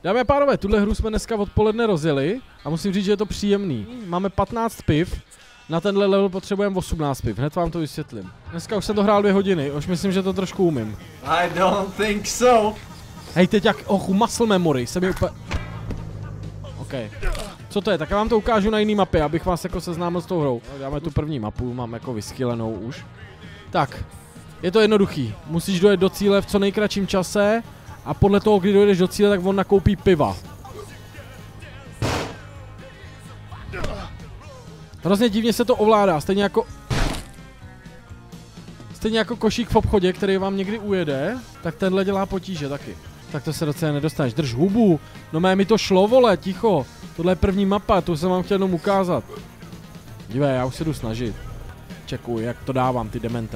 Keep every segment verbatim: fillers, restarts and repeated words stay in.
Dámy a pánové, tuhle hru jsme dneska odpoledne rozjeli a musím říct, že je to příjemný. Máme patnáct piv, na tenhle level potřebujeme osmnáct piv, hned vám to vysvětlím. Dneska už jsem to hrál dvě hodiny, už myslím, že to trošku umím. I don't think so. Hej, teď jak, ochu, muscle memory, se mi úplně... OK. Co to je? Tak já vám to ukážu na jiný mapě, abych vás jako seznámil s tou hrou. Dáme tu první mapu, mám jako vyskylenou už. Tak, je to jednoduchý. Musíš dojet do cíle v co nejkratším čase a podle toho, kdy dojedeš do cíle, tak on nakoupí piva. Hrozně divně se to ovládá, stejně jako... Stejně jako košík v obchodě, který vám někdy ujede, tak tenhle dělá potíže taky. Tak to se docela nedostaneš. Drž hubu. No mé, mi to šlo, vole, ticho. Tohle je první mapa, tu jsem vám chtěl jenom ukázat. Dívej, já už se jdu snažit. Čekuji, jak to dávám, ty demente.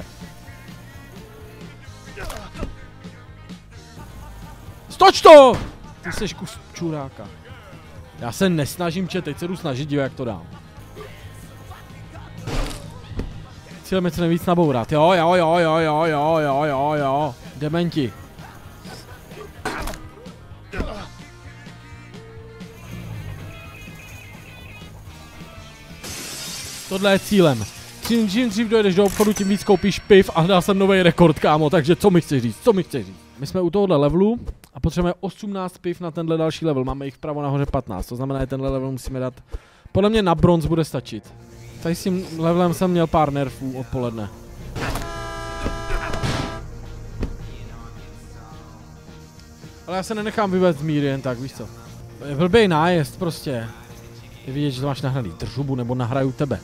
Stoč to! Ty seš kus čuráka. Já se nesnažím, če, teď se jdu snažit, dívej, jak to dám. Cílem je co nejvíc nabourat. Jo, jo, jo, jo, jo, jo, jo, jo, jo. Dementi. Tohle je cílem. Čím, čím dřív dojedeš do obchodu, tím víc koupíš piv a dal jsem nový rekord, kámo, takže co mi chceš říct, co mi chceš říct? My jsme u tohohle levelu a potřebujeme osmnáct piv na tenhle další level, máme jich vpravo nahoře patnáct, to znamená, že tenhle level musíme dát, podle mě na bronz bude stačit. Tady s tím levelem jsem měl pár nerfů odpoledne. Ale já se nenechám vyvést z míry jen tak, víš co. Je blbej nájezd prostě. Je vidět, že to máš nahraný držubu nebo nahraju tebe.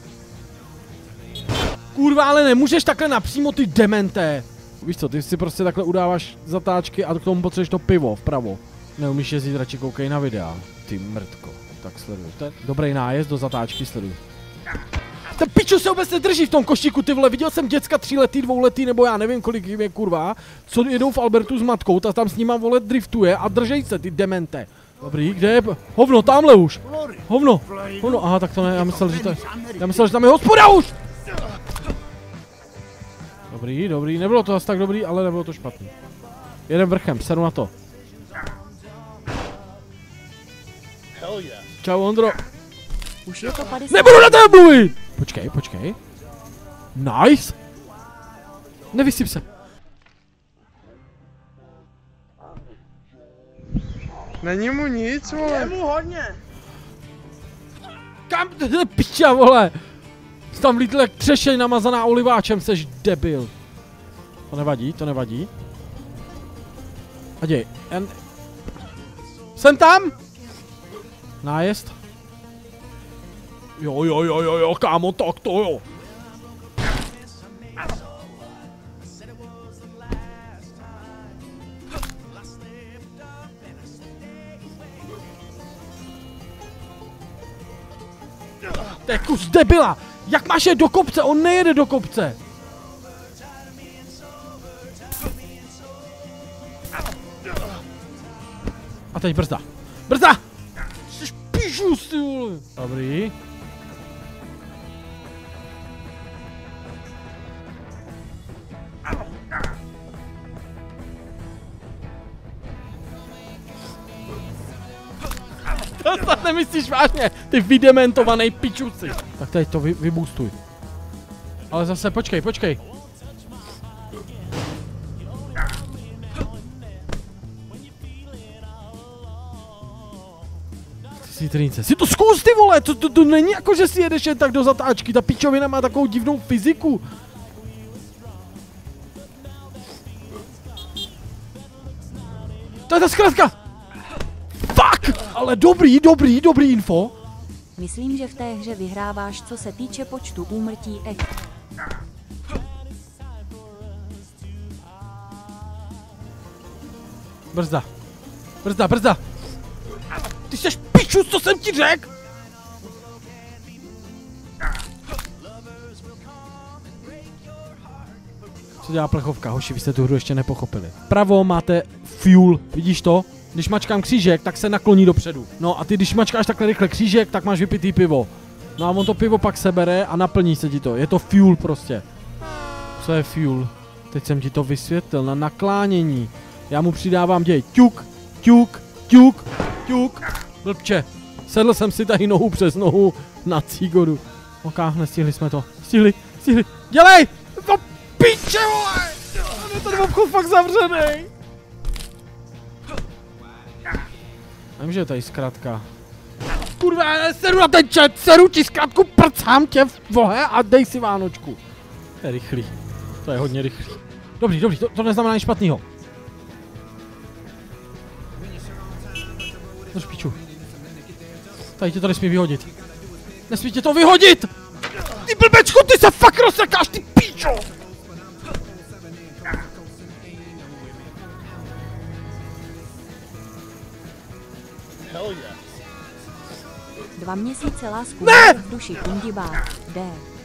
Kurva, ale nemůžeš takhle napřímo, ty demente. Víš co, ty si prostě takhle udáváš zatáčky a k tomu potřebuješ to pivo vpravo. Neumíš jezdit, radši koukej na videa. Ty mrtko. Tak sleduj. To je dobrý nájezd do zatáčky, sleduj. Ten piču se vůbec nedrží v tom košíku, ty vole, viděl jsem děcka tříletý, dvouletý, nebo já nevím kolik je kurva, co jedou v Albertu s matkou, ta tam s nima, vole, driftuje a držej se, ty demente. Dobrý, kde je? Hovno, tamhle už. Hovno, hovno, aha, tak to ne, já myslel, že to je, já myslel, že tam je hospoda už. Dobrý, dobrý, nebylo to asi tak dobrý, ale nebylo to špatný. Jeden vrchem, sedu na to. Čau, Ondro. Už je to padesát. Nebudu na tebe mluvit! Počkej, počkej. Nice! Nevysyp se. Není mu nic, vole. Je mu hodně. Kam ty piča, vole? Jsi tam vlítl jak třešeň namazaná oliváčem, seš debil. To nevadí, to nevadí. Aděj, en... Jsem tam? Nájezd. Jo, jo, jo, jo, jo, kámo, tak to jo. To je kus debila! Jak máš jet do kopce? On nejede do kopce! A teď brzda. Brzda! Jsi píšus, ty vole! Dobrý. To snad nemyslíš vážně, ty vydementovaný pičuci. Tak teď to vy, vyboostuj. Ale zase počkej, počkej. Citrínce, si to zkus, ty vole, to, to, to není jako, že si jedeš jen tak do zatáčky, ta pičovina má takovou divnou fyziku. To je ta zkratka! Fuck! Ale dobrý, dobrý, dobrý info. Myslím, že v té hře vyhráváš, co se týče počtu úmrtí ek. Brzda. Brzda, brzda. Ty seš pičus, co jsem ti řekl? Co dělá plechovka? Hoši, vy jste tu hru ještě nepochopili. Pravo máte fuel, vidíš to? Když mačkám křížek, tak se nakloní dopředu. No a ty, když mačkáš takhle rychle křížek, tak máš vypitý pivo. No a on to pivo pak sebere a naplní se ti to. Je to fuel prostě. Co je fuel? Teď jsem ti to vysvětlil na naklánění. Já mu přidávám, děj, ťuk, ťuk, ťuk. ťuk, blbče. Sedl jsem si tady nohu přes nohu na Cigoru. Ok, nestihli jsme to. Stihli, stihli. Dělej! To piče, vole! Je ten obchod fakt zavřený. Nevím, že je tady zkratka. Kurva, seru na ten chat, seru ti zkratku, prcám tě, vohe, a dej si Vánočku. To je rychlý. To je hodně rychlý. Dobrý, dobrý, to, to neznamená nic špatného. Drž piču. Tady tě to nesmí vyhodit. Nesmí tě to vyhodit! Ty blbečku, ty se fakt rozsekáš, ty píčo! Hell yeah. Dva měsíce lásku Ne! v duši kundibá. D.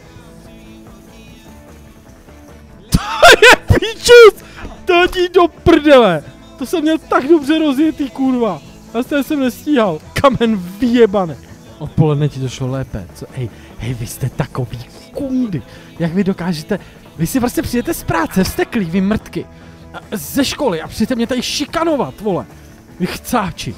To je píčus! To ti do prdele! To jsem měl tak dobře rozjetý, kurva. A z té jsem nestíhal. Kamen vyjebane. Odpoledne ti to šlo lépe. Co? Hej, hej, vy jste takový kundy. Jak vy dokážete... Vy si prostě přijete z práce, vzteklí, vy mrtky. A ze školy a přijete mě tady šikanovat, vole. Vy chcáči.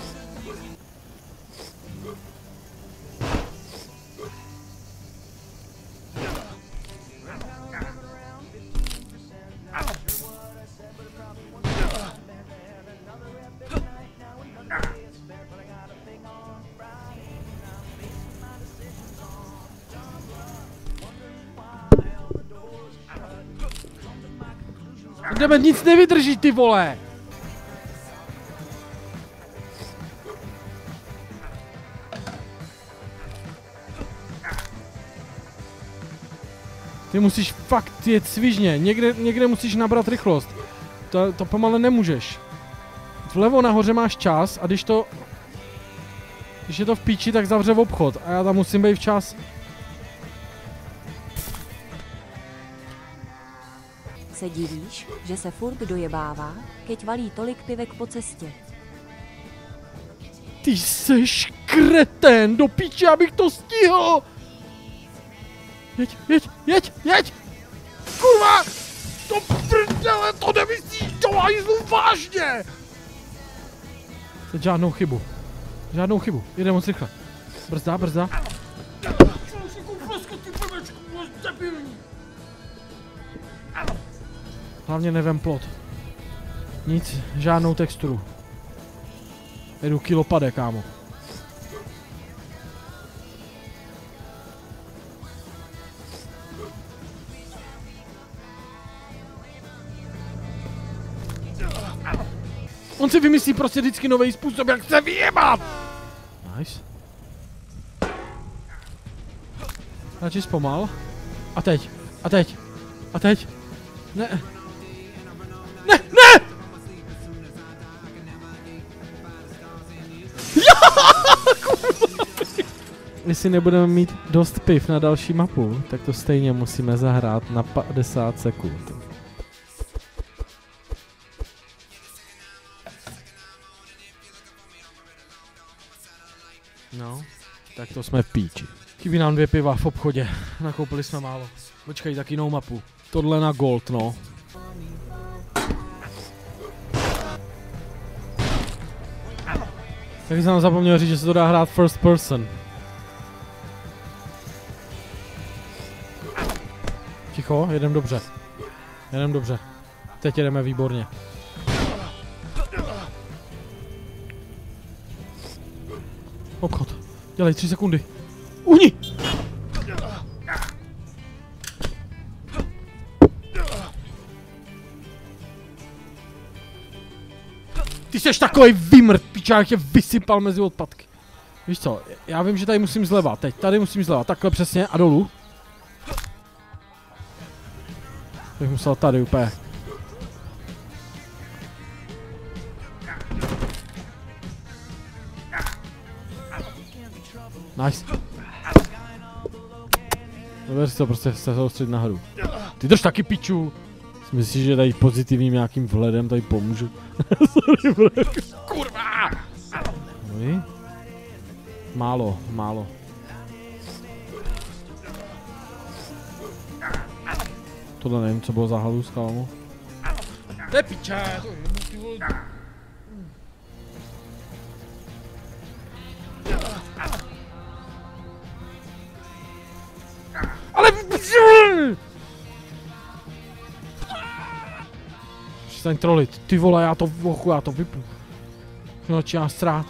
Jdeme, nic nevydrží, ty vole! Ty musíš fakt jet svižně, někde, někde musíš nabrat rychlost. To, to pomale nemůžeš. Vlevo nahoře máš čas a když to... Když je to v píči, tak zavře v obchod a já tam musím být včas. Se divíš, že se furt dojebává, keď valí tolik pivek po cestě. Ty seš kretén, do píči, abych to stihl! Jeď, jeď, jeď, jeď! Kurva! To prdele, to nemyslíš do hajzlu vážně! Teď žádnou chybu. Žádnou chybu, jede moc rychle. Brzda, brzda. Hlavně nevem plot. Nic, žádnou texturu. Jedu kilopade, kámo. On si vymyslí prostě vždycky nový způsob, jak se vyjebat! Nice. Radši zpomal. A teď, a teď, a teď. Ne. Ne, ne! Jestli nebudeme mít dost piv na další mapu, tak to stejně musíme zahrát na padesát sekund. No, tak to jsme v píči. Chybí nám dvě piva v obchodě, nakoupili jsme málo. Počkej, tak jinou mapu. Tohle na gold, no. Taky jsem nám zapomněl říct, že se to dá hrát first person. Ticho, jedem dobře. Jedem dobře. Teď jedeme výborně. Obchod. Dělej, tři sekundy. Uhni! Ty jsi takovej vymrt, pičák, tě vysypal mezi odpadky. Víš co, já vím, že tady musím zleva, teď tady musím zleva, takhle přesně a dolů. Bych musel tady úplně. Nice. Dober si to, prostě se soustředit na hru. Ty drž taky piču. Myslíš, že tady pozitivním nějakým vhledem tady pomůžu? Sorry, bro. Kurva! Dobrý. Málo, málo. Tohle nevím, co bylo za halus, kámo. To je piča, to je Přestaň trolit. Ty vole, já to vochu, já to vypnu. Začíná strát.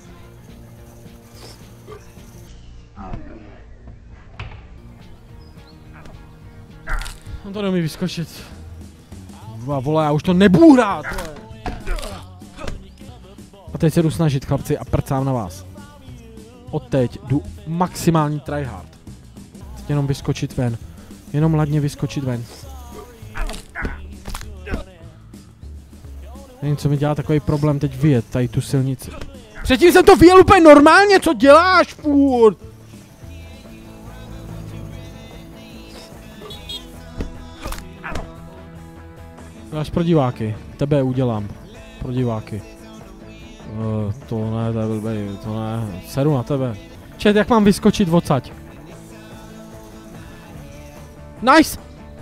On to nemí vyskočit. A vole, já už to nebudu hrát, vole. A teď se jdu snažit, chlapci, a prcám na vás. Odteď jdu maximální tryhard. Teď jenom vyskočit ven. Jenom ladně vyskočit ven. Nevím, co mi dělá takový problém teď vyjet tady tu silnici. Předtím jsem to vyjel úplně normálně, co děláš furt? Dáš pro diváky, tebe udělám. Pro diváky. Uh, to ne, to je blbej, to ne, seru na tebe. Čet, jak mám vyskočit odsaď? Nice!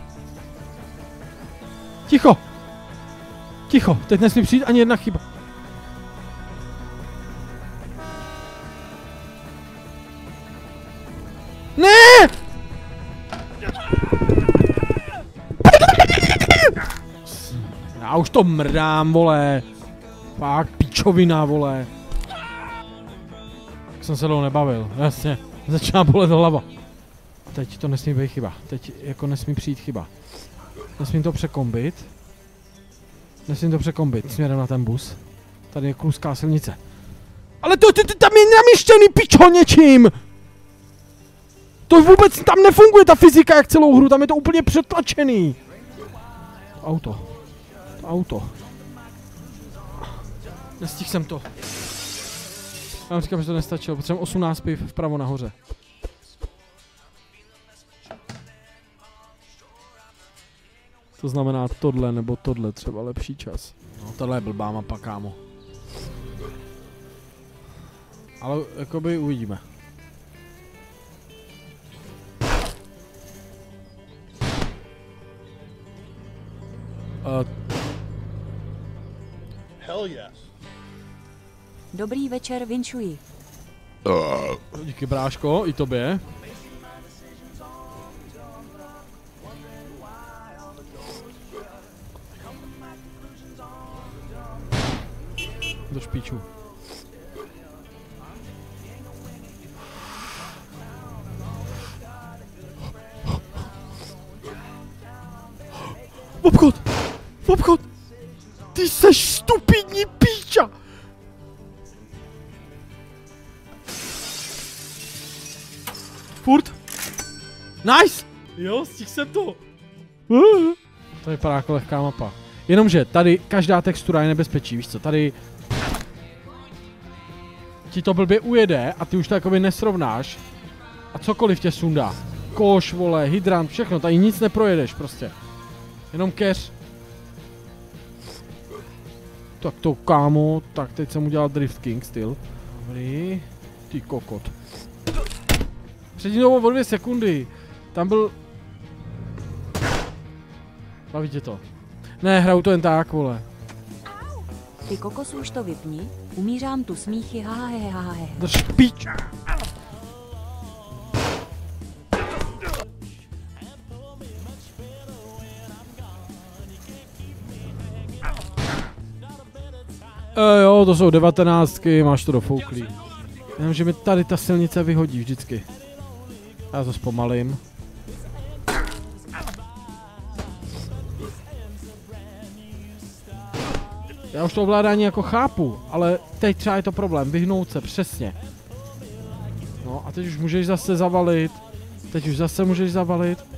Ticho! Ticho, teď nesmí přijít ani jedna chyba. Ne! Já už to mrdám, vole. Fakt pičovina, vole. Tak jsem se dlouho nebavil, jasně. Začíná bolet hlava. Teď to nesmí být chyba. Teď jako nesmí přijít chyba. Nesmím to překombit. Nesmím to překombit směrem na ten bus. Tady je kluská silnice. Ale to, to, to tam je namíštěný pičo něčím! To vůbec tam nefunguje ta fyzika jak celou hru, tam je to úplně přetlačený. To auto. To auto. Nestihl jsem to. Já vám říkám, že to nestačilo, potřebujeme osmnáct piv vpravo nahoře. To znamená tohle nebo tohle, třeba lepší čas. No tohle je blbá mapa, kámo. Ale jakoby uvidíme. Uh, Hell yes. Dobrý večer, vinčuji. Díky bráško, i tobě. Do špičů. V obchod! V obchod! Ty seš stupidní píča! Furt? Nice! Jo, stihl jsem to! To vypadá jako lehká mapa. Jenomže tady každá textura je nebezpečí, víš co, tady ti to blbě ujede a ty už to jakoby nesrovnáš a cokoliv tě sundá. Koš, vole, hydrant, všechno, tady nic neprojedeš prostě. Jenom keř. Tak to kámo, tak teď jsem udělal Drift King styl. Dobrý, ty kokot. Předtím to bylo o dvě sekundy, tam byl... Baví tě to. Ne, hraju to jen tak, vole. Ty kokos už to vypni, umírám tu smíchy, hahahehahe. Drž píč. E, jo, to jsou devatenáctky, máš to dofouklý. Jenom, že mi tady ta silnice vyhodí vždycky. Já to zpomalím. Já už to ovládání jako chápu, ale teď třeba je to problém, vyhnout se, přesně. No a teď už můžeš zase zavalit, teď už zase můžeš zavalit.